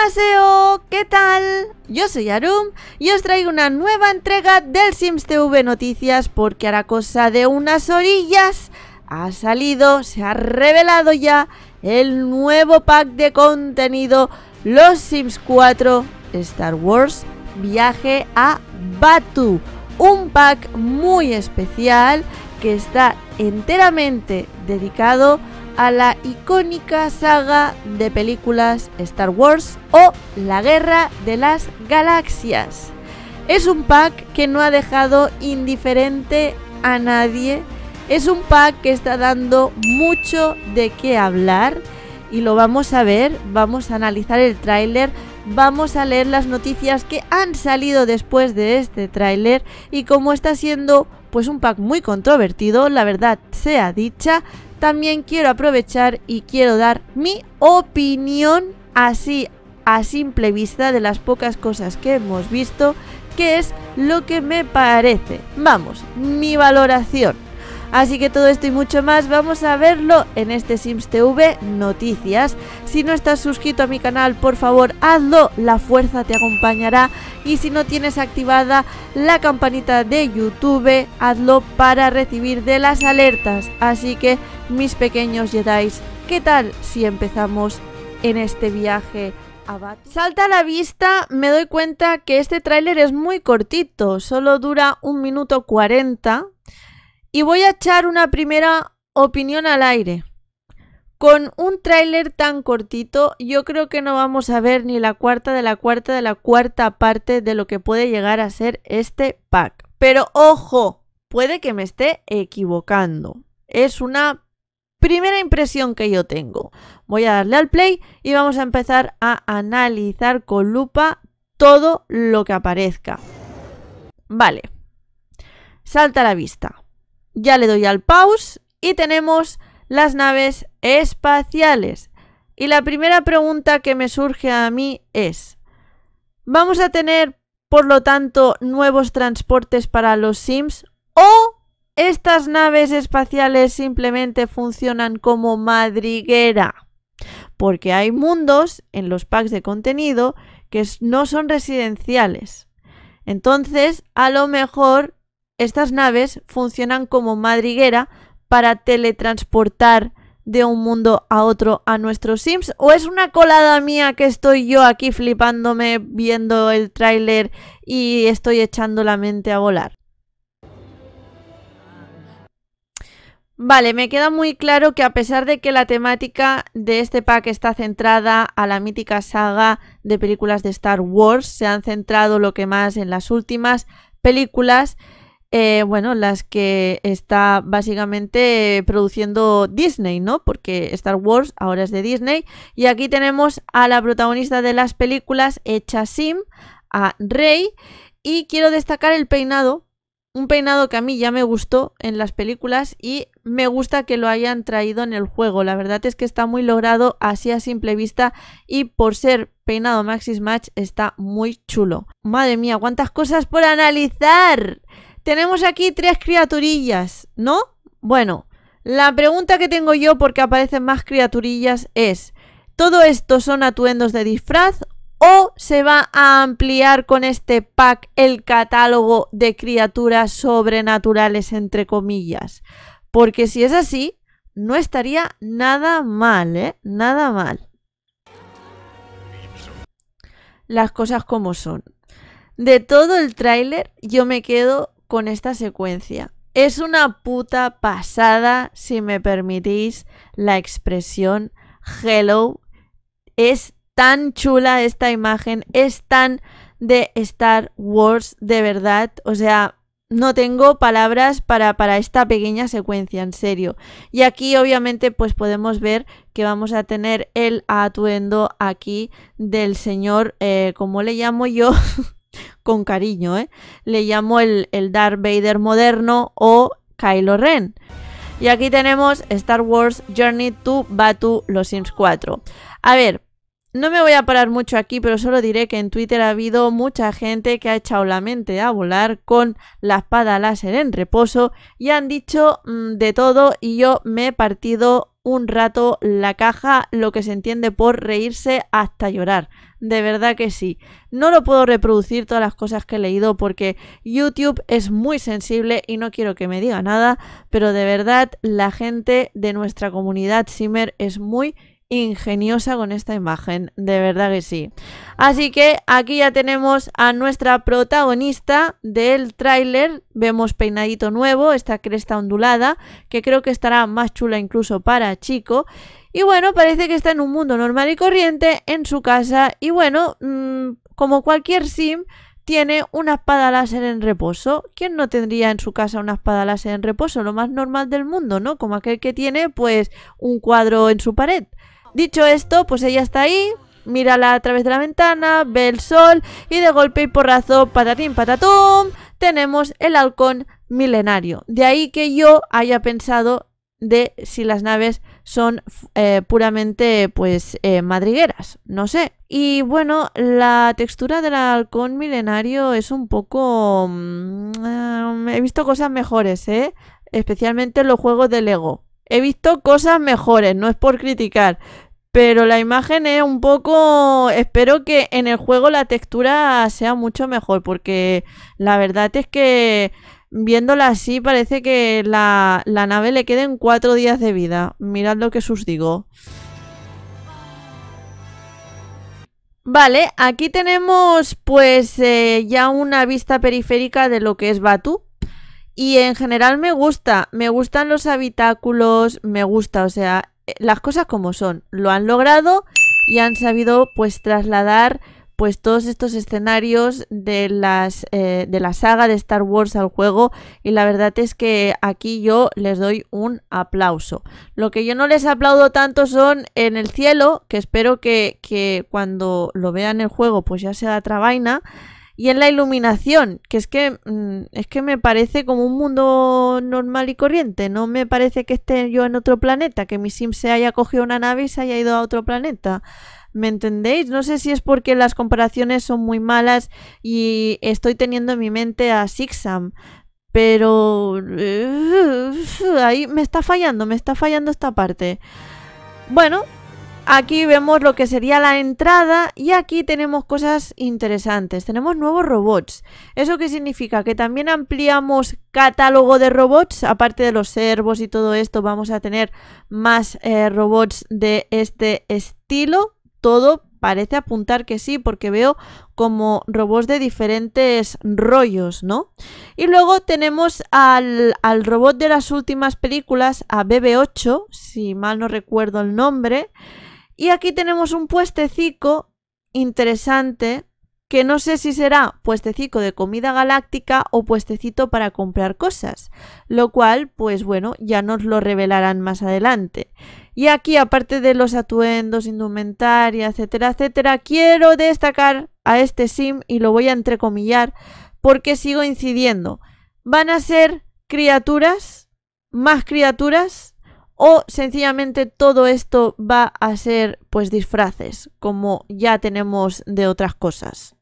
Annyeonghaseyo, ¿qué tal? Yo soy Arum y os traigo una nueva entrega del Sims TV Noticias porque a la cosa de unas orillas se ha revelado ya el nuevo pack de contenido Los Sims 4 Star Wars Viaje a Batuu. Un pack muy especial que está enteramente dedicado a la icónica saga de películas Star Wars o La Guerra de las Galaxias. Es un pack que no ha dejado indiferente a nadie. Es un pack que está dando mucho de qué hablar y lo vamos a ver. Vamos a analizar el tráiler, vamos a leer las noticias que han salido después de este tráiler y como está siendo pues un pack muy controvertido, la verdad sea dicha, también quiero aprovechar y quiero dar mi opinión así a simple vista de las pocas cosas que hemos visto, que es lo que me parece, vamos, mi valoración. Así que todo esto y mucho más vamos a verlo en este Sims TV Noticias. Si no estás suscrito a mi canal, por favor hazlo, la fuerza te acompañará. Y si no tienes activada la campanita de YouTube, hazlo para recibir de las alertas. Así que mis pequeños Jedis, ¿qué tal si empezamos en este viaje a Batuu? Salta a la vista, me doy cuenta que este tráiler es muy cortito, solo dura 1 minuto 40. Y voy a echar una primera opinión al aire. Con un tráiler tan cortito, yo creo que no vamos a ver ni la cuarta de la cuarta parte de lo que puede llegar a ser este pack. Pero ojo, puede que me esté equivocando. Es una primera impresión que yo tengo. Voy a darle al play y vamos a empezar a analizar con lupa todo lo que aparezca. Vale. Salta a la vista. Ya le doy al pause y tenemos las naves espaciales. Y la primera pregunta que me surge a mí es: ¿vamos a tener, por lo tanto, nuevos transportes para los Sims? ¿O estas naves espaciales simplemente funcionan como madriguera? Porque hay mundos en los packs de contenido que no son residenciales. Entonces, a lo mejor estas naves funcionan como madriguera para teletransportar de un mundo a otro a nuestros Sims. ¿O es una colada mía que estoy yo aquí flipándome viendo el tráiler y estoy echando la mente a volar? Vale, me queda muy claro que a pesar de que la temática de este pack está centrada a la mítica saga de películas de Star Wars, se han centrado lo que más en las últimas películas. Bueno, las que está básicamente produciendo Disney, ¿no? Porque Star Wars ahora es de Disney. Y aquí tenemos a la protagonista de las películas hecha Sim, a Rey. Y quiero destacar el peinado. Un peinado que a mí ya me gustó en las películas y me gusta que lo hayan traído en el juego. La verdad es que está muy logrado así a simple vista y por ser peinado Maxis Match está muy chulo. Madre mía, cuántas cosas por analizar. Tenemos aquí 3 criaturillas, ¿no? Bueno, la pregunta que tengo yo, porque aparecen más criaturillas, es: ¿todo esto son atuendos de disfraz o se va a ampliar con este pack el catálogo de criaturas sobrenaturales, entre comillas? Porque si es así, no estaría nada mal, ¿eh? Nada mal. Las cosas como son. De todo el tráiler yo me quedo con esta secuencia. Es una puta pasada, si me permitís la expresión. Hello. Es tan chula esta imagen, es tan de Star Wars, de verdad. O sea, no tengo palabras para esta pequeña secuencia, en serio. Y aquí obviamente pues podemos ver que vamos a tener el atuendo aquí del señor, ¿cómo le llamo yo? Con cariño, le llamo el Darth Vader moderno o Kylo Ren. Y aquí tenemos Star Wars Journey to Batuu, Los Sims 4. A ver, No me voy a parar mucho aquí, pero solo diré que en Twitter ha habido mucha gente que ha echado la mente a volar con la espada láser en reposo y han dicho de todo y yo me he partido un rato la caja, lo que se entiende por reírse hasta llorar. De verdad que sí. No lo puedo reproducir todas las cosas que he leído porque YouTube es muy sensible y no quiero que me diga nada, pero de verdad la gente de nuestra comunidad Simmer es muy ingeniosa con esta imagen, de verdad que sí. Así que aquí ya tenemos a nuestra protagonista del tráiler. Vemos peinadito nuevo, esta cresta ondulada, que creo que estará más chula incluso para chico. Y bueno, parece que está en un mundo normal y corriente en su casa. Y bueno, como cualquier sim, tiene una espada láser en reposo. ¿Quién no tendría en su casa una espada láser en reposo? Lo más normal del mundo, ¿no? Como aquel que tiene, pues, un cuadro en su pared. Dicho esto, pues ella está ahí, mírala a través de la ventana, ve el sol y de golpe y porrazo, patatín patatum, tenemos el halcón milenario. De ahí que yo haya pensado de si las naves son puramente pues madrigueras, no sé. Y bueno, la textura del halcón milenario es un poco... he visto cosas mejores, especialmente en los juegos de Lego. He visto cosas mejores, no es por criticar, pero la imagen es un poco... Espero que en el juego la textura sea mucho mejor, porque la verdad es que viéndola así parece que la nave le queden 4 días de vida. Mirad lo que os digo. Vale, aquí tenemos pues ya una vista periférica de lo que es Batuu. Y en general me gustan los habitáculos, me gusta, o sea, las cosas como son. Lo han logrado y han sabido pues trasladar pues todos estos escenarios de la saga de Star Wars al juego y la verdad es que aquí yo les doy un aplauso. Lo que yo no les aplaudo tanto son en el cielo, que espero que cuando lo vean en el juego pues ya sea otra vaina. Y en la iluminación, que es que me parece como un mundo normal y corriente. No me parece que esté yo en otro planeta, que mi sim se haya cogido una nave y se haya ido a otro planeta. ¿Me entendéis? No sé si es porque las comparaciones son muy malas y estoy teniendo en mi mente a Sixam. Pero... ahí me está fallando esta parte. Bueno... Aquí vemos lo que sería la entrada y aquí tenemos cosas interesantes. Tenemos nuevos robots. ¿Eso qué significa? Que también ampliamos catálogo de robots. Aparte de los servos y todo esto, vamos a tener más robots de este estilo. Todo parece apuntar que sí, porque veo como robots de diferentes rollos, ¿no? Y luego tenemos al robot de las últimas películas, a BB-8, si mal no recuerdo el nombre. Y aquí tenemos un puestecico interesante que no sé si será puestecico de comida galáctica o puestecito para comprar cosas, lo cual, pues bueno, ya nos lo revelarán más adelante. Y aquí, aparte de los atuendos, indumentaria, etcétera, etcétera, quiero destacar a este sim y lo voy a entrecomillar porque sigo incidiendo. ¿Van a ser criaturas? ¿Más criaturas? ¿O sencillamente todo esto va a ser pues disfraces, como ya tenemos de otras cosas?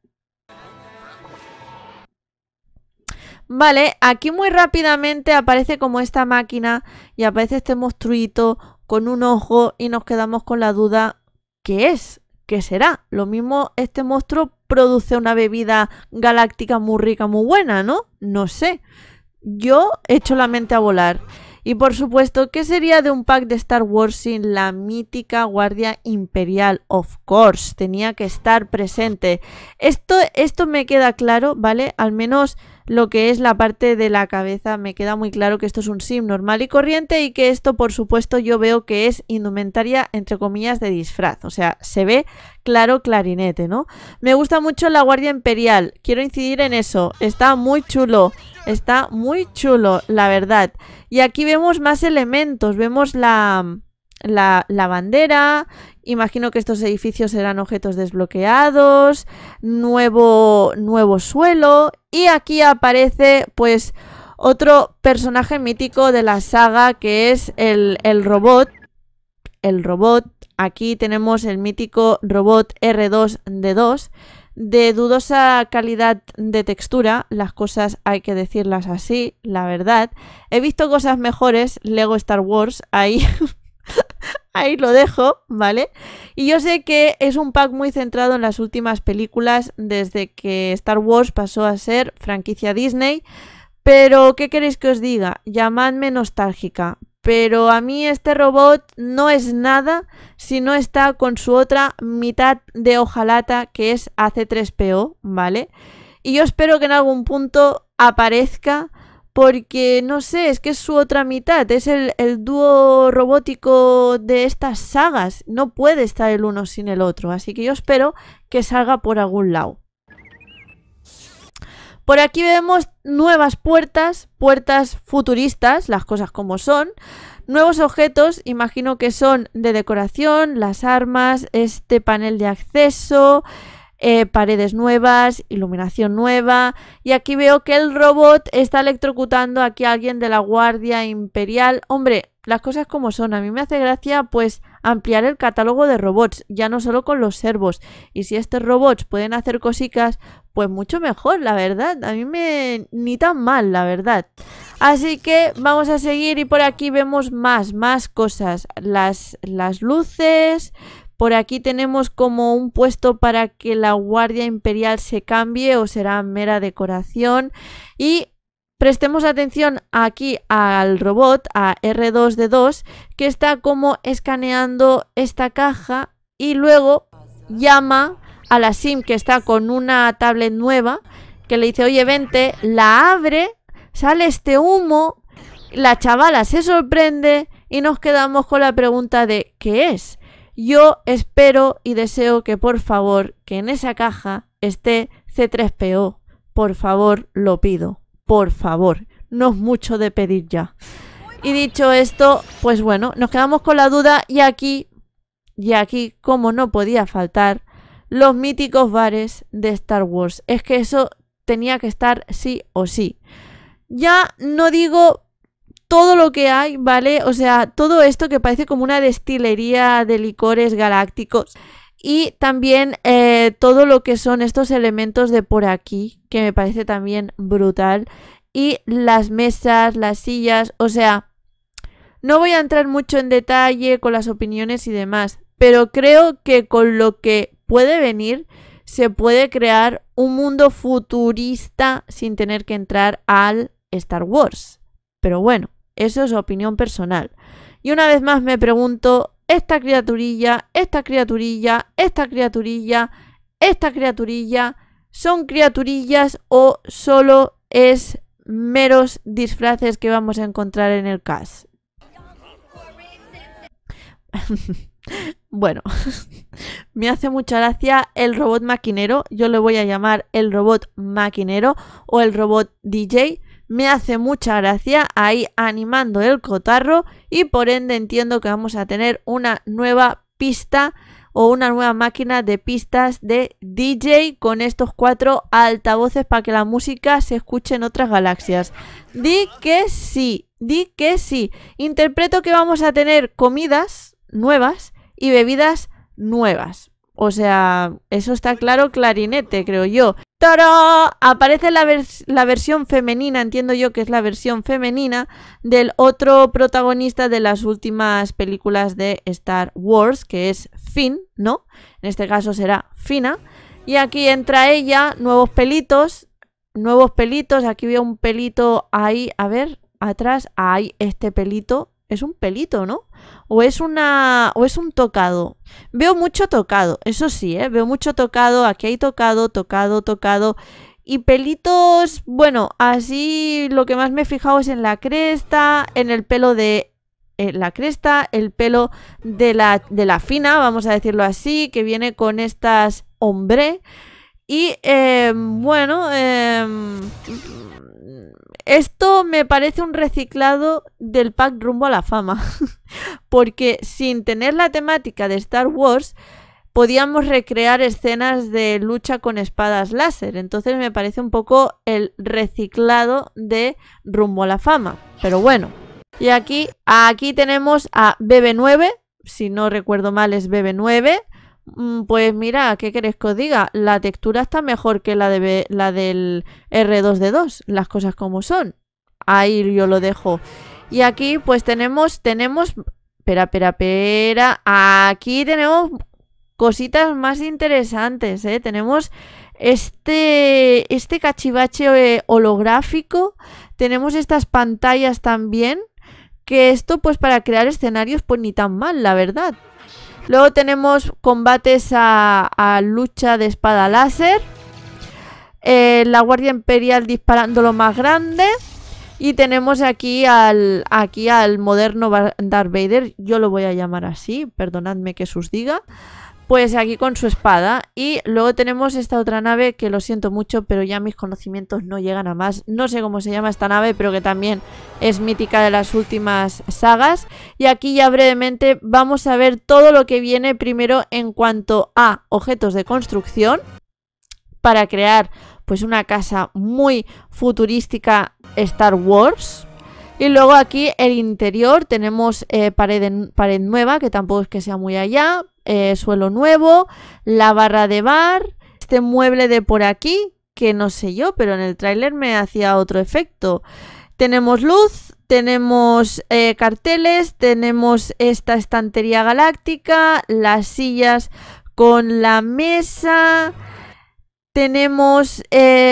Vale, aquí muy rápidamente aparece como esta máquina y aparece este monstruito con un ojo y nos quedamos con la duda, ¿qué es? ¿Qué será? Lo mismo este monstruo produce una bebida galáctica muy rica, muy buena, ¿no? No sé. Yo echo la mente a volar. Y por supuesto, ¿qué sería de un pack de Star Wars sin la mítica Guardia Imperial? Of course, tenía que estar presente. Esto me queda claro, ¿vale? Al menos lo que es la parte de la cabeza me queda muy claro que esto es un sim normal y corriente y que esto, por supuesto, yo veo que es indumentaria, entre comillas, de disfraz. O sea, se ve claro clarinete, ¿no? Me gusta mucho la Guardia Imperial. Quiero incidir en eso. Está muy chulo. Está muy chulo, la verdad. Y aquí vemos más elementos. Vemos la bandera. Imagino que estos edificios serán objetos desbloqueados. Nuevo suelo. Y aquí aparece, pues, otro personaje mítico de la saga, que es el robot. El robot aquí tenemos el mítico robot R2-D2 de dudosa calidad de textura, las cosas hay que decirlas así, la verdad. He visto cosas mejores, Lego Star Wars, ahí, ahí lo dejo, ¿vale? Y yo sé que es un pack muy centrado en las últimas películas desde que Star Wars pasó a ser franquicia Disney, pero ¿qué queréis que os diga? Llamadme nostálgica. Pero a mí este robot no es nada si no está con su otra mitad de hojalata, que es AC3PO, ¿vale? Y yo espero que en algún punto aparezca, porque no sé, es que es su otra mitad, es el dúo robótico de estas sagas, no puede estar el uno sin el otro, así que yo espero que salga por algún lado. Por aquí vemos nuevas puertas, puertas futuristas, las cosas como son. Nuevos objetos, imagino que son de decoración, las armas, este panel de acceso, paredes nuevas, iluminación nueva. Y aquí veo que el robot está electrocutando aquí a alguien de la Guardia Imperial. Hombre, las cosas como son, a mí me hace gracia pues ampliar el catálogo de robots, ya no solo con los servos. Y si estos robots pueden hacer cositas, pues mucho mejor, la verdad. A mí ni tan mal, la verdad. Así que vamos a seguir y por aquí vemos más cosas. Las luces. Por aquí tenemos como un puesto para que la Guardia Imperial se cambie o será mera decoración. Y prestemos atención aquí al robot, a R2-D2, que está como escaneando esta caja y luego llama a la SIM que está con una tablet nueva, que le dice, oye, vente, la abre, sale este humo, la chavala se sorprende y nos quedamos con la pregunta de ¿qué es? Yo espero y deseo que por favor, que en esa caja esté C3PO, por favor, lo pido. Por favor, no es mucho de pedir ya. Y dicho esto, pues bueno, nos quedamos con la duda y aquí, como no podía faltar, los míticos bares de Star Wars. Es que eso tenía que estar sí o sí. Ya no digo todo lo que hay, ¿vale? O sea, todo esto que parece como una destilería de licores galácticos. Y también todo lo que son estos elementos de por aquí, que me parece también brutal. Y las mesas, las sillas, o sea, no voy a entrar mucho en detalle con las opiniones y demás, pero creo que con lo que puede venir se puede crear un mundo futurista sin tener que entrar al Star Wars. Pero bueno, eso es opinión personal. Y una vez más me pregunto, esta criaturilla, ¿son criaturillas o solo es meros disfraces que vamos a encontrar en el cast? Bueno, me hace mucha gracia el robot maquinero, yo le voy a llamar el robot maquinero o el robot DJ. Me hace mucha gracia ahí animando el cotarro y por ende entiendo que vamos a tener una nueva pista o una nueva máquina de pistas de DJ con estos 4 altavoces para que la música se escuche en otras galaxias. Di que sí, di que sí. Interpreto que vamos a tener comidas nuevas y bebidas nuevas. O sea, eso está claro, clarinete, creo yo. ¡Tarán! Aparece la versión femenina, entiendo yo que es la versión femenina del otro protagonista de las últimas películas de Star Wars, que es Finn, ¿no? En este caso será Fina. Y aquí entra ella, nuevos pelitos, aquí veo un pelito ahí, a ver, atrás, ahí este pelito. Es un pelito, ¿no? O es un tocado. Veo mucho tocado, eso sí, veo mucho tocado. Aquí hay tocado. Y pelitos, bueno, así lo que más me he fijado es en la cresta, en el pelo de la cresta, el pelo de la Fina, vamos a decirlo así, que viene con estas ombre. Y bueno, esto me parece un reciclado del pack Rumbo a la Fama. Porque sin tener la temática de Star Wars, podíamos recrear escenas de lucha con espadas láser. Entonces me parece un poco el reciclado de Rumbo a la Fama. Pero bueno. Y aquí tenemos a BB9. si no recuerdo mal es BB9. Pues mira, ¿qué queréis que os diga? La textura está mejor que la del R2D2, las cosas como son. Ahí yo lo dejo. Y aquí pues tenemos... Espera. Aquí tenemos cositas más interesantes, ¿eh? Tenemos este cachivache holográfico. Tenemos estas pantallas también. Que esto pues para crear escenarios pues ni tan mal, la verdad. Luego tenemos combates a lucha de espada láser. La Guardia Imperial disparando lo más grande. Y tenemos aquí al moderno Darth Vader. Yo lo voy a llamar así, perdonadme que os diga. Pues aquí con su espada. Y luego tenemos esta otra nave que lo siento mucho, pero ya mis conocimientos no llegan a más. No sé cómo se llama esta nave, pero que también es mítica de las últimas sagas. Y aquí ya brevemente vamos a ver todo lo que viene primero en cuanto a objetos de construcción. Para crear pues una casa muy futurística Star Wars. Y luego aquí el interior tenemos pared nueva, que tampoco es que sea muy allá. Suelo nuevo, la barra de bar, este mueble de por aquí, que no sé yo, pero en el tráiler me hacía otro efecto. Tenemos luz, tenemos carteles, tenemos esta estantería galáctica, las sillas con la mesa. Tenemos,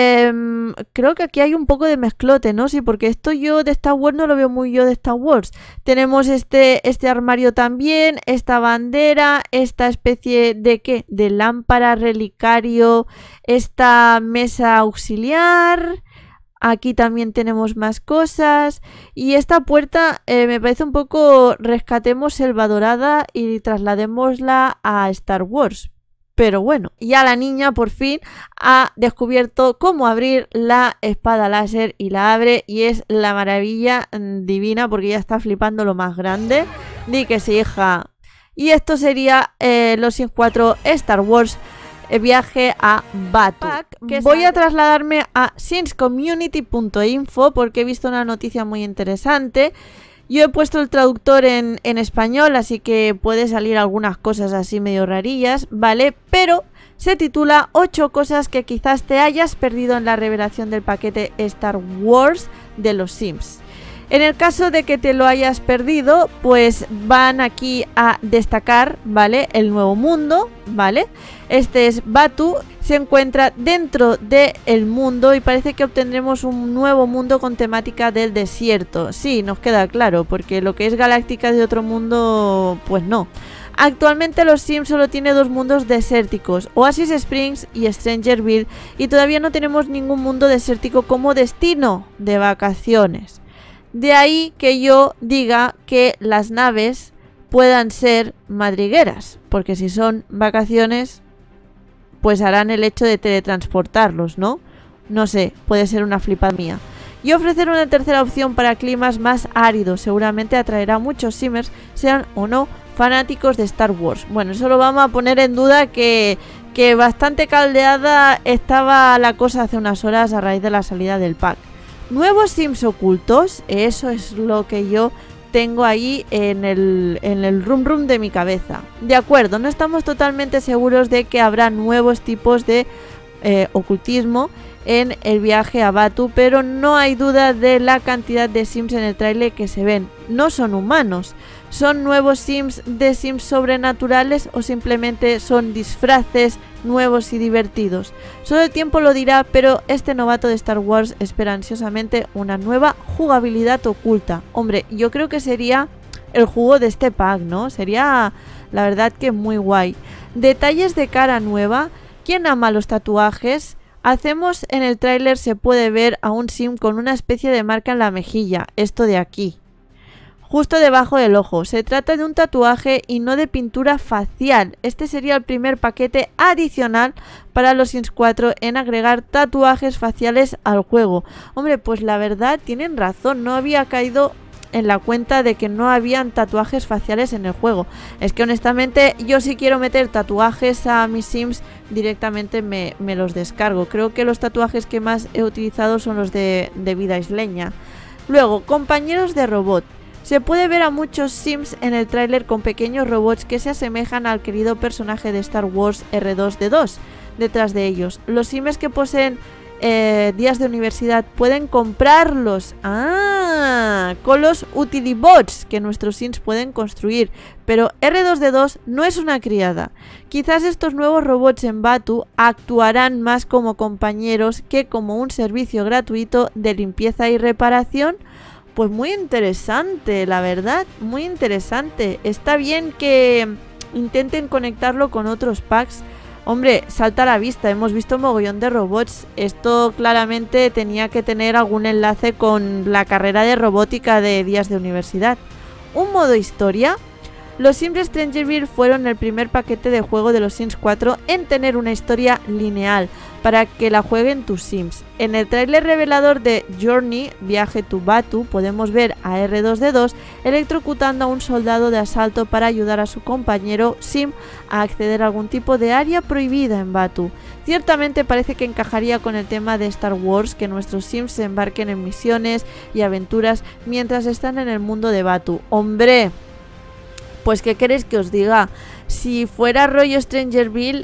creo que aquí hay un poco de mezclote, ¿no? Sí, porque esto yo de Star Wars no lo veo muy yo de Star Wars. Tenemos este armario también, esta bandera, esta especie de, ¿qué? De lámpara, relicario, esta mesa auxiliar. Aquí también tenemos más cosas. Y esta puerta me parece un poco, rescatemos Selva Dorada y trasladémosla a Star Wars. Pero bueno, ya la niña por fin ha descubierto cómo abrir la espada láser y la abre y es la maravilla divina porque ya está flipando lo más grande. Di que sí, hija. Y esto sería los Sims 4 Star Wars viaje a Batuu. Voy a trasladarme a simscommunity.info porque he visto una noticia muy interesante. Yo he puesto el traductor en español, así que puede salir algunas cosas así medio rarillas, ¿vale? Pero se titula 8 cosas que quizás te hayas perdido en la revelación del paquete Star Wars de los Sims. En el caso de que te lo hayas perdido, pues van aquí a destacar, ¿vale? El nuevo mundo, ¿vale? Este es Batuu, se encuentra dentro del mundo y parece que obtendremos un nuevo mundo con temática del desierto. Sí, nos queda claro, porque lo que es Galáctica de otro mundo, pues no. Actualmente los Sims solo tiene 2 mundos desérticos, Oasis Springs y Strangerville, y todavía no tenemos ningún mundo desértico como destino de vacaciones. De ahí que yo diga que las naves puedan ser madrigueras, porque si son vacaciones, pues harán el hecho de teletransportarlos, ¿no? No sé, puede ser una flipada mía. Y ofrecer una tercera opción para climas más áridos, seguramente atraerá a muchos Simmers, sean o no fanáticos de Star Wars. Bueno, eso lo vamos a poner en duda que bastante caldeada estaba la cosa hace unas horas a raíz de la salida del pack. Nuevos Sims ocultos, eso es lo que yo tengo ahí en el rum de mi cabeza. De acuerdo, no estamos totalmente seguros de que habrá nuevos tipos de ocultismo en el viaje a Batuu, pero no hay duda de la cantidad de Sims en el tráiler que se ven. No son humanos, son nuevos Sims de Sims sobrenaturales o simplemente son disfraces nuevos y divertidos. Solo el tiempo lo dirá, pero este novato de Star Wars espera ansiosamente una nueva jugabilidad oculta. Hombre, yo creo que sería el jugo de este pack, ¿no? Sería, la verdad, que muy guay. Detalles de cara nueva. ¿Quién ama los tatuajes? Hacemos en el tráiler, se puede ver a un Sim con una especie de marca en la mejilla, esto de aquí, justo debajo del ojo. Se trata de un tatuaje y no de pintura facial. Este sería el primer paquete adicional para los Sims 4 en agregar tatuajes faciales al juego. Hombre, pues la verdad tienen razón, no había caído en la cuenta de que no habían tatuajes faciales en el juego. Es que honestamente yo si quiero meter tatuajes a mis Sims directamente me los descargo. Creo que los tatuajes que más he utilizado son los de vida isleña. Luego, compañeros de robot. Se puede ver a muchos Sims en el tráiler con pequeños robots que se asemejan al querido personaje de Star Wars R2-D2 detrás de ellos. Los Sims que poseen días de universidad pueden comprarlos con los Utilibots que nuestros Sims pueden construir, pero R2D2 no es una criada. Quizás estos nuevos robots en Batu actuarán más como compañeros que como un servicio gratuito de limpieza y reparación. Pues muy interesante, la verdad, muy interesante. Está bien que intenten conectarlo con otros packs. Hombre, salta a la vista, hemos visto un mogollón de robots. Esto claramente tenía que tener algún enlace con la carrera de robótica de días de universidad. Un modo historia. Los Sims Strangerville fueron el primer paquete de juego de los Sims 4 en tener una historia lineal para que la jueguen tus Sims. En el tráiler revelador de Journey, Viaje to Batu, podemos ver a R2D2 electrocutando a un soldado de asalto para ayudar a su compañero Sim a acceder a algún tipo de área prohibida en Batu. Ciertamente parece que encajaría con el tema de Star Wars que nuestros Sims se embarquen en misiones y aventuras mientras están en el mundo de Batu. ¡Hombre! Pues ¿qué queréis que os diga? Si fuera rollo Strangerville,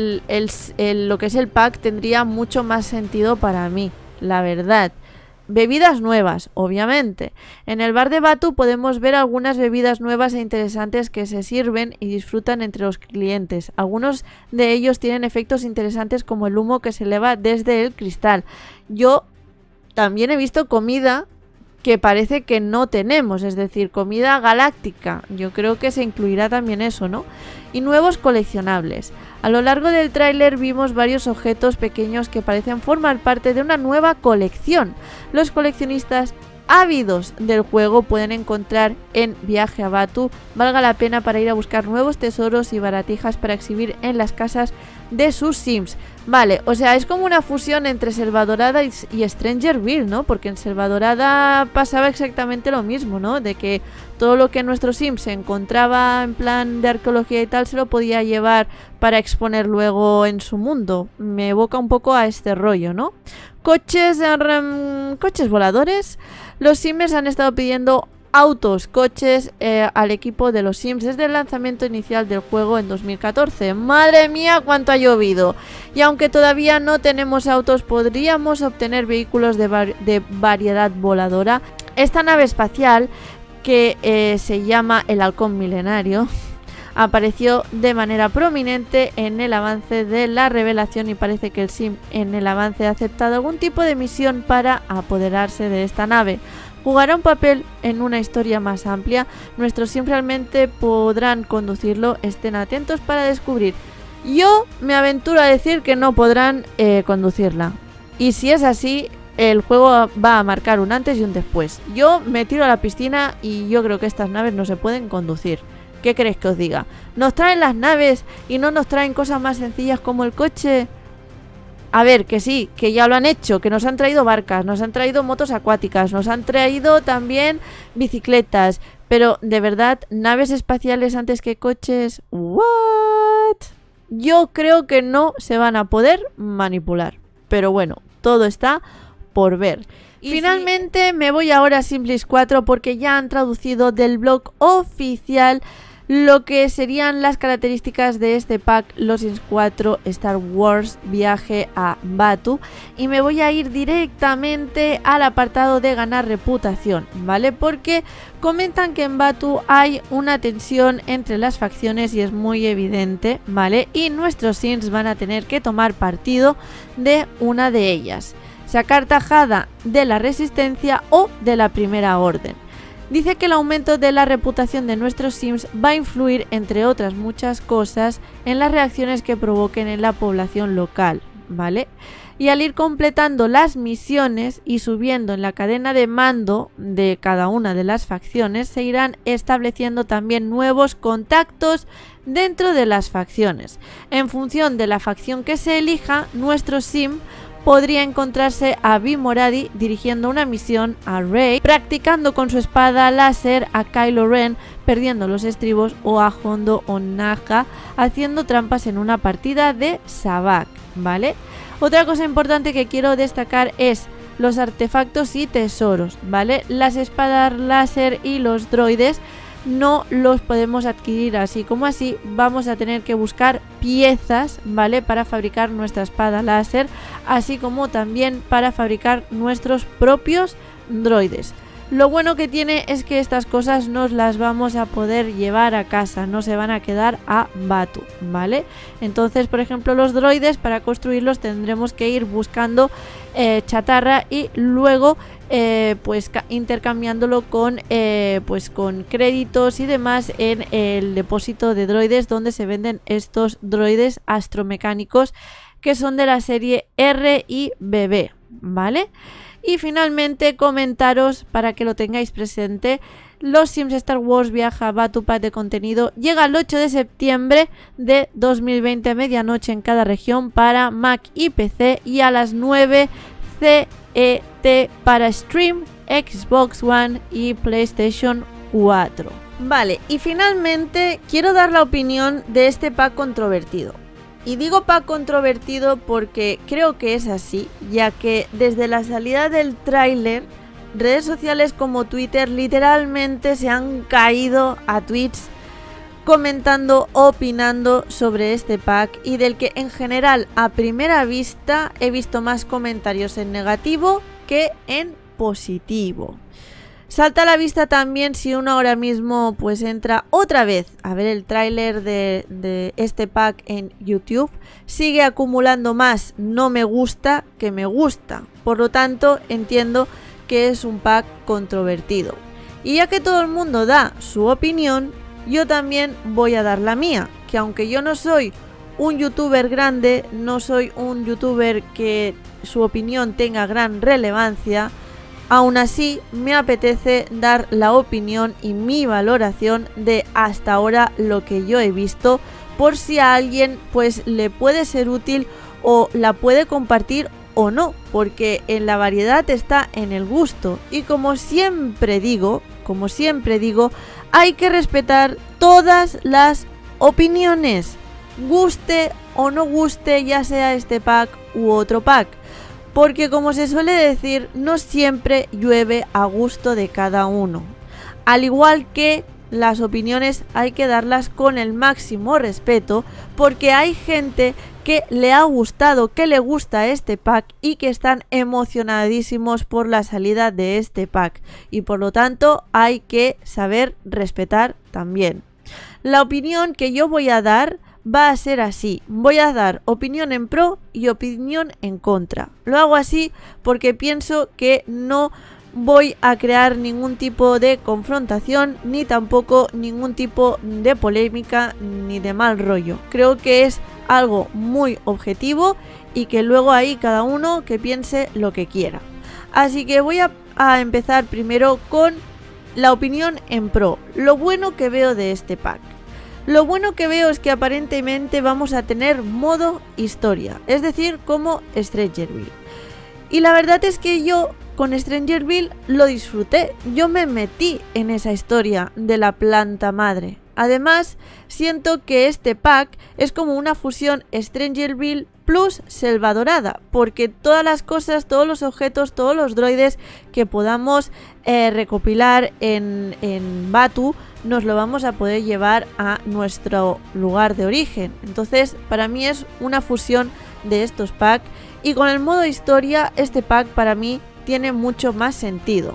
lo que es el pack tendría mucho más sentido para mí, la verdad. Bebidas nuevas, obviamente. En el bar de Batu podemos ver algunas bebidas nuevas e interesantes que se sirven y disfrutan entre los clientes. Algunos de ellos tienen efectos interesantes como el humo que se eleva desde el cristal. Yo también he visto comida que parece que no tenemos, es decir, comida galáctica. Yo creo que se incluirá también eso, ¿no? Y nuevos coleccionables. A lo largo del tráiler vimos varios objetos pequeños que parecen formar parte de una nueva colección. Los coleccionistas ávidos del juego pueden encontrar en Viaje a Batu. Valga la pena para ir a buscar nuevos tesoros y baratijas para exhibir en las casas de sus Sims. Vale, o sea, es como una fusión entre Selvadorada y Strangerville, ¿no? Porque en Selvadorada pasaba exactamente lo mismo, ¿no? De que todo lo que nuestro Sim se encontraba en plan de arqueología y tal se lo podía llevar para exponer luego en su mundo. Me evoca un poco a este rollo, ¿no? Coches voladores. Los Sims han estado pidiendo autos, coches al equipo de los Sims desde el lanzamiento inicial del juego en 2014. ¡Madre mía, cuánto ha llovido! Y aunque todavía no tenemos autos, podríamos obtener vehículos de variedad voladora. Esta nave espacial, que se llama el Halcón Milenario, apareció de manera prominente en el avance de la revelación y parece que el Sim en el avance ha aceptado algún tipo de misión para apoderarse de esta nave. Jugará un papel en una historia más amplia. Nuestros Sims realmente podrán conducirlo. Estén atentos para descubrir. Yo me aventuro a decir que no podrán conducirla. Y si es así, el juego va a marcar un antes y un después. Yo me tiro a la piscina y yo creo que estas naves no se pueden conducir. ¿Qué queréis que os diga? Nos traen las naves y no nos traen cosas más sencillas como el coche. A ver, que sí, que ya lo han hecho, que nos han traído barcas, nos han traído motos acuáticas, nos han traído también bicicletas, pero de verdad, naves espaciales antes que coches, ¿what? Yo creo que no se van a poder manipular, pero bueno, todo está por ver. Y finalmente me voy ahora a Sims 4 porque ya han traducido del blog oficial lo que serían las características de este pack Los Sims 4 Star Wars Viaje a Batu, y me voy a ir directamente al apartado de ganar reputación, ¿vale? Porque comentan que en Batu hay una tensión entre las facciones y es muy evidente, ¿vale? Y nuestros Sims van a tener que tomar partido de una de ellas, sacar tajada de la resistencia o de la primera orden. Dice que el aumento de la reputación de nuestros Sims va a influir, entre otras muchas cosas, en las reacciones que provoquen en la población local, ¿vale? Y al ir completando las misiones y subiendo en la cadena de mando de cada una de las facciones, se irán estableciendo también nuevos contactos dentro de las facciones. En función de la facción que se elija, nuestro Sim podría encontrarse a Bimoradi dirigiendo una misión a Rey, practicando con su espada láser a Kylo Ren perdiendo los estribos, o a Hondo o Naja haciendo trampas en una partida de Sabacc, ¿vale? Otra cosa importante que quiero destacar es los artefactos y tesoros, ¿vale? Las espadas láser y los droides no los podemos adquirir así como así, vamos a tener que buscar piezas, ¿vale? Para fabricar nuestra espada láser, así como también para fabricar nuestros propios droides. Lo bueno que tiene es que estas cosas nos las vamos a poder llevar a casa, no se van a quedar a Batuu, ¿vale? Entonces, por ejemplo, los droides, para construirlos tendremos que ir buscando chatarra y luego pues intercambiándolo con con créditos y demás en el depósito de droides, donde se venden estos droides astromecánicos que son de la serie R y BB, ¿vale? Y finalmente comentaros, para que lo tengáis presente, los Sims Star Wars Viaja Batuu Pack de contenido llega el 8 de septiembre de 2020 a medianoche en cada región para Mac y PC, y a las 9 CET para Stream, Xbox One y PlayStation 4. Vale, y finalmente quiero dar la opinión de este pack controvertido. Y digo pack controvertido porque creo que es así, ya que desde la salida del tráiler, redes sociales como Twitter literalmente se han caído a tweets comentando, opinando sobre este pack, y del que en general a primera vista he visto más comentarios en negativo que en positivo. Salta a la vista también, si uno ahora mismo pues entra otra vez a ver el tráiler de este pack en YouTube, sigue acumulando más no me gusta que me gusta. Por lo tanto, entiendo que es un pack controvertido. Y ya que todo el mundo da su opinión, yo también voy a dar la mía, que aunque yo no soy un youtuber grande, no soy un youtuber que su opinión tenga gran relevancia, aún así me apetece dar la opinión y mi valoración de hasta ahora lo que yo he visto, por si a alguien pues le puede ser útil o la puede compartir o no, porque en la variedad está en el gusto. Y como siempre digo, hay que respetar todas las opiniones, guste o no guste, ya sea este pack u otro pack. Porque como se suele decir, no siempre llueve a gusto de cada uno. Al igual que las opiniones hay que darlas con el máximo respeto, porque hay gente que le ha gustado, que le gusta este pack y que están emocionadísimos por la salida de este pack. Y por lo tanto hay que saber respetar también. La opinión que yo voy a dar va a ser así, voy a dar opinión en pro y opinión en contra. Lo hago así porque pienso que no voy a crear ningún tipo de confrontación, ni tampoco ningún tipo de polémica ni de mal rollo. Creo que es algo muy objetivo y que luego ahí cada uno que piense lo que quiera. Así que voy a empezar primero con la opinión en pro. Lo bueno que veo de este pack. Lo bueno que veo es que aparentemente vamos a tener modo historia, es decir, como Strangerville. Y la verdad es que yo con Strangerville lo disfruté, yo me metí en esa historia de la planta madre. Además, siento que este pack es como una fusión Strangerville plus Selva Dorada, porque todas las cosas, todos los objetos, todos los droides que podamos recopilar en Batuu, nos lo vamos a poder llevar a nuestro lugar de origen. Entonces, para mí es una fusión de estos packs, y con el modo historia, este pack para mí tiene mucho más sentido.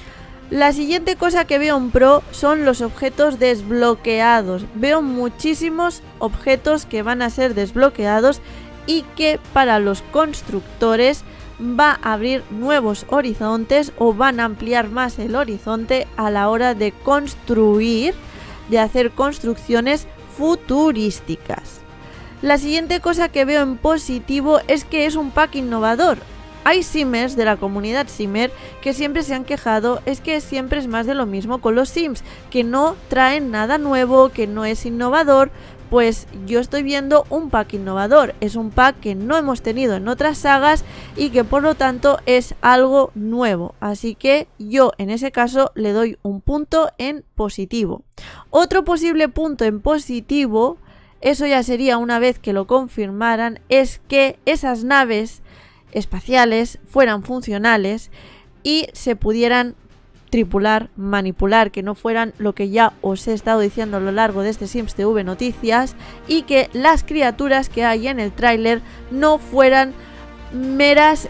La siguiente cosa que veo en pro son los objetos desbloqueados. Veo muchísimos objetos que van a ser desbloqueados y que para los constructores va a abrir nuevos horizontes, o van a ampliar más el horizonte a la hora de construir, de hacer construcciones futurísticas. La siguiente cosa que veo en positivo es que es un pack innovador. Hay simmers de la comunidad simmer que siempre se han quejado, es que siempre es más de lo mismo con los sims, que no traen nada nuevo, que no es innovador. Pues yo estoy viendo un pack innovador, es un pack que no hemos tenido en otras sagas y que por lo tanto es algo nuevo, así que yo en ese caso le doy un punto en positivo. Otro posible punto en positivo, eso ya sería una vez que lo confirmaran, es que esas naves espaciales fueran funcionales y se pudieran tripular, manipular, que no fueran lo que ya os he estado diciendo a lo largo de este Sims TV Noticias, y que las criaturas que hay en el tráiler no fueran meros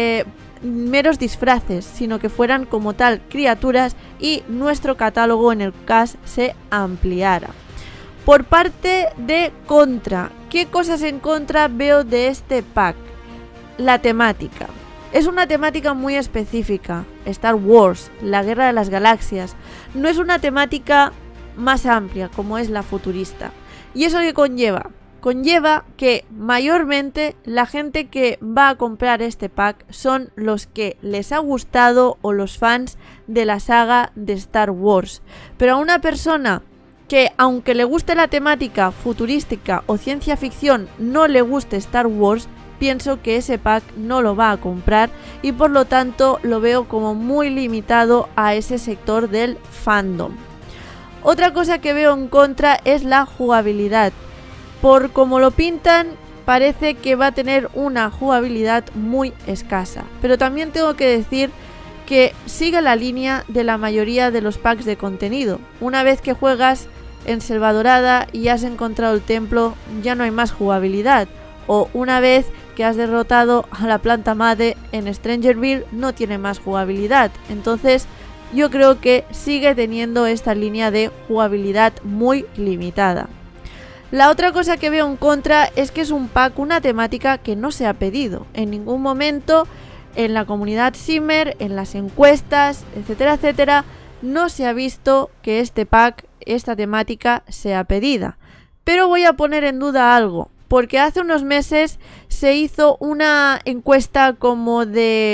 disfraces, sino que fueran como tal criaturas y nuestro catálogo en el cast se ampliara. Por parte de contra, ¿qué cosas en contra veo de este pack? La temática. Es una temática muy específica, Star Wars, la guerra de las galaxias. No es una temática más amplia como es la futurista. ¿Y eso qué conlleva? Conlleva que mayormente la gente que va a comprar este pack son los que les ha gustado o los fans de la saga de Star Wars. Pero a una persona que, aunque le guste la temática futurística o ciencia ficción, no le guste Star Wars, pienso que ese pack no lo va a comprar y por lo tanto lo veo como muy limitado a ese sector del fandom. Otra cosa que veo en contra es la jugabilidad. Por como lo pintan, parece que va a tener una jugabilidad muy escasa. Pero también tengo que decir que sigue la línea de la mayoría de los packs de contenido. Una vez que juegas en Selva Dorada y has encontrado el templo, ya no hay más jugabilidad. O una vez que has derrotado a la planta madre en Strangerville, no tiene más jugabilidad. Entonces yo creo que sigue teniendo esta línea de jugabilidad muy limitada. La otra cosa que veo en contra es que es un pack, una temática que no se ha pedido en ningún momento en la comunidad Simmer, en las encuestas, etcétera, etcétera. No se ha visto que este pack, esta temática, sea pedida. Pero voy a poner en duda algo, porque hace unos meses se hizo una encuesta como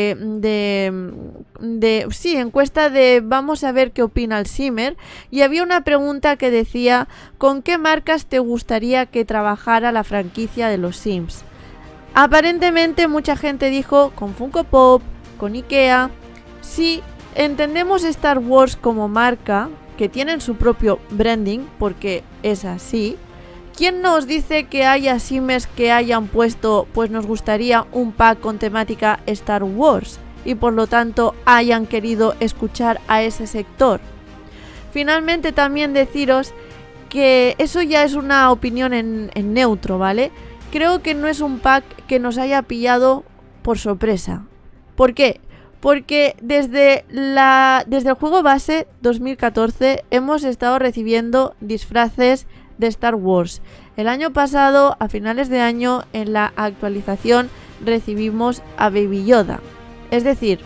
encuesta de vamos a ver qué opina el Simmer, y había una pregunta que decía ¿con qué marcas te gustaría que trabajara la franquicia de los Sims? Aparentemente mucha gente dijo con Funko Pop, con Ikea. Si entendemos Star Wars como marca, que tienen su propio branding, porque es así, ¿quién nos dice que haya Simmers que hayan puesto, pues nos gustaría un pack con temática Star Wars, y por lo tanto hayan querido escuchar a ese sector? Finalmente también deciros que eso ya es una opinión en neutro, ¿vale? Creo que no es un pack que nos haya pillado por sorpresa. ¿Por qué? Porque desde el juego base 2014 hemos estado recibiendo disfraces de Star Wars. El año pasado, a finales de año, en la actualización recibimos a Baby Yoda. Es decir,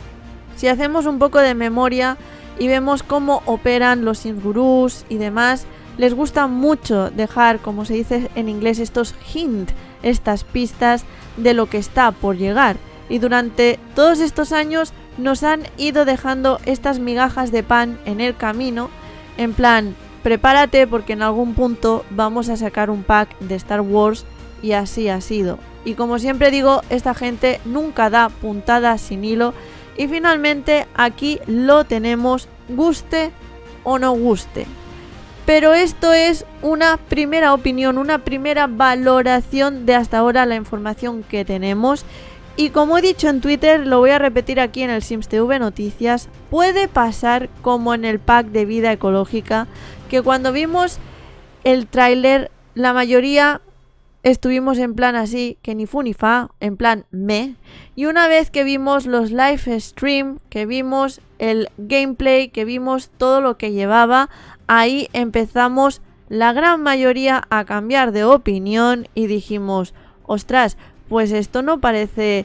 si hacemos un poco de memoria y vemos cómo operan los Sims Gurús y demás, les gusta mucho dejar, como se dice en inglés, estos hints, estas pistas de lo que está por llegar. Y durante todos estos años nos han ido dejando estas migajas de pan en el camino, en plan, prepárate porque en algún punto vamos a sacar un pack de Star Wars, y así ha sido. Y como siempre digo, esta gente nunca da puntada sin hilo, y finalmente aquí lo tenemos, guste o no guste. Pero esto es una primera opinión, una primera valoración de hasta ahora la información que tenemos. Y como he dicho en Twitter, lo voy a repetir aquí en el Sims TV Noticias, puede pasar como en el pack de vida ecológica, que cuando vimos el tráiler, la mayoría estuvimos en plan así, que ni fu ni fa, en plan me. Y una vez que vimos los live stream, que vimos el gameplay, que vimos todo lo que llevaba, ahí empezamos la gran mayoría a cambiar de opinión y dijimos, ostras, pues esto no parecía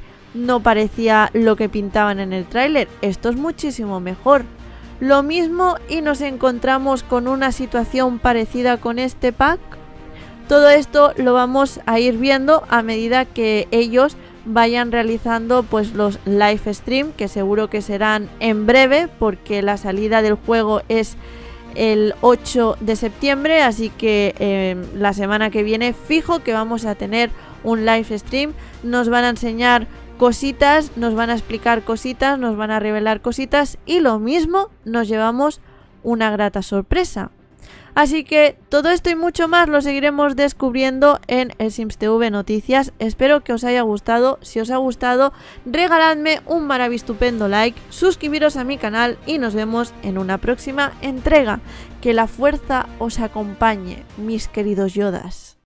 lo que pintaban en el tráiler, esto es muchísimo mejor. Lo mismo y nos encontramos con una situación parecida con este pack. Todo esto lo vamos a ir viendo a medida que ellos vayan realizando pues los live stream, que seguro que serán en breve porque la salida del juego es el 8 de septiembre, así que la semana que viene fijo que vamos a tener un live stream. Nos van a enseñar cositas, nos van a explicar cositas, nos van a revelar cositas, y lo mismo nos llevamos una grata sorpresa. Así que todo esto y mucho más lo seguiremos descubriendo en el Sims TV Noticias. Espero que os haya gustado. Si os ha gustado, regaladme un maravistupendo like, suscribiros a mi canal y nos vemos en una próxima entrega. Que la fuerza os acompañe, mis queridos Yodas.